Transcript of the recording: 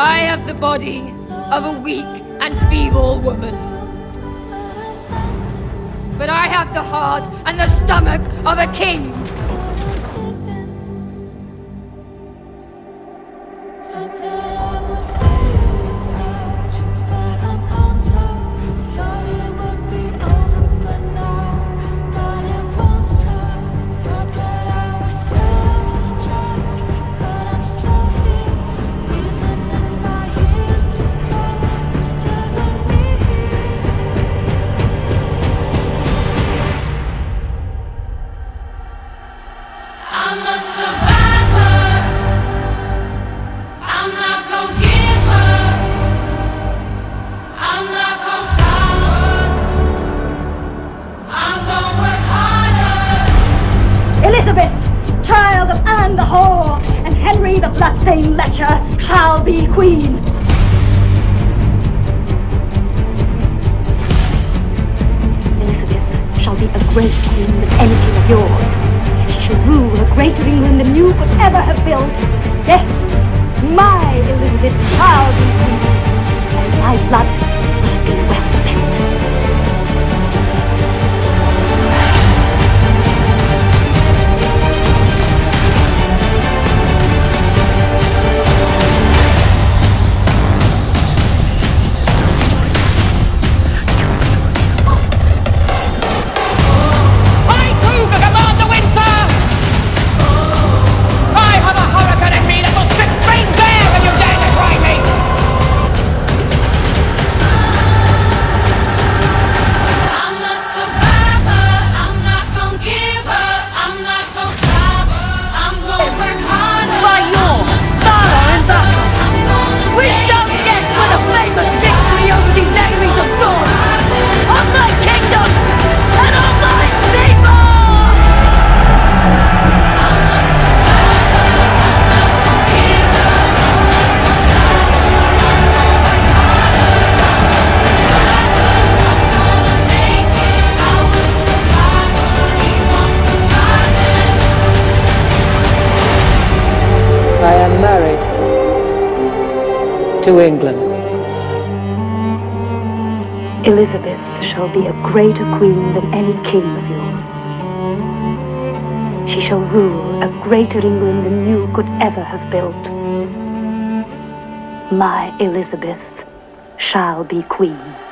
I have the body of a weak and feeble woman. But I have the heart and the stomach of a king. I'm a survivor. I'm not gonna give up. I'm not gonna stop her. I'm gonna work harder. Elizabeth, child of Anne the whore, and Henry the bloodstained lecher, shall be queen. Elizabeth shall be a great queen than any king of yours. She shall rule a greater England than you could ever have built. Yes, my Elizabeth shall be queen, and my blood will be well spent. I am married to England. Elizabeth shall be a greater queen than any king of yours. She shall rule a greater England than you could ever have built. My Elizabeth shall be queen.